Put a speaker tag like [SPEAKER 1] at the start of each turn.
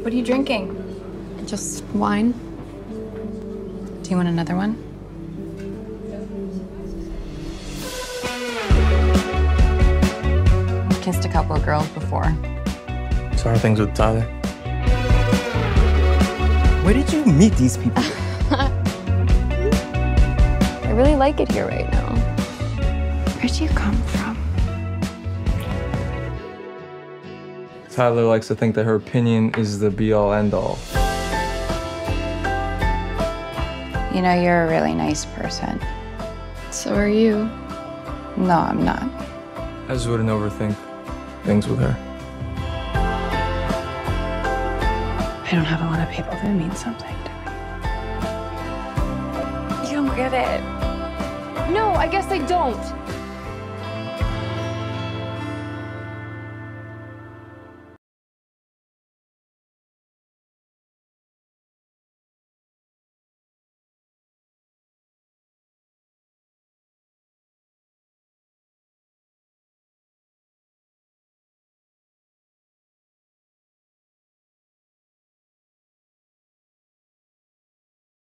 [SPEAKER 1] What are you drinking?
[SPEAKER 2] Just wine. Do you want another one? Kissed a couple of girls before.
[SPEAKER 3] So how are things with Tyler? Where did you meet these people?
[SPEAKER 2] I really like it here right now. Where'd you come from?
[SPEAKER 3] Tyler likes to think that her opinion is the be-all, end-all.
[SPEAKER 4] You know, you're a really nice person.
[SPEAKER 2] So are you.
[SPEAKER 4] No, I'm not.
[SPEAKER 3] I just wouldn't overthink things with her.
[SPEAKER 4] I don't have a lot of people that mean something to me.
[SPEAKER 1] You don't get it. No, I guess I don't.